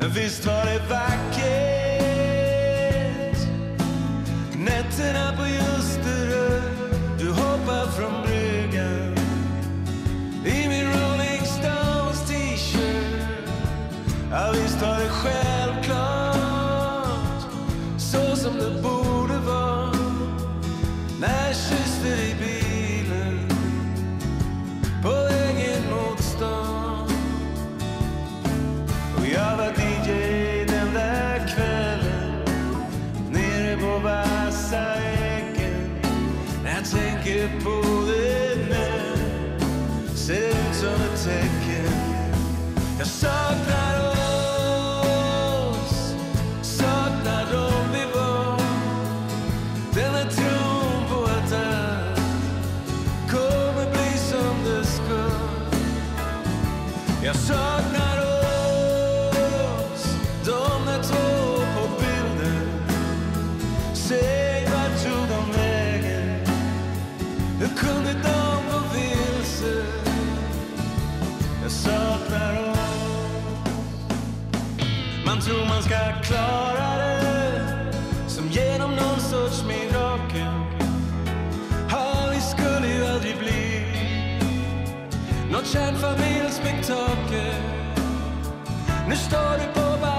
Visst var det vackert. Nätterna på Ljusterö, du hoppar från bryggan i min Rolling Stones t-shirt. Ja, visst var det självklart, så som det borde vara. När jag kysste dig i bilen på vägen mot stan. Och jag var DJ den där kvällen nere på Vassareken. När jag tänker på det nu ser det ut som ett tecken. Jag saknar oss, saknar dem vi var. Den här tron på att allt kommer bli som det ska. Jag saknar oss, de där två på bilden. Säg vart tog de vägen? Hur kunde de gå vilse? Jag saknar oss. Man tror man ska klara det som genom någon sorts mirakel. Ja, vi skulle ju aldrig bli något kärnfamiljspektakel. Nu står du på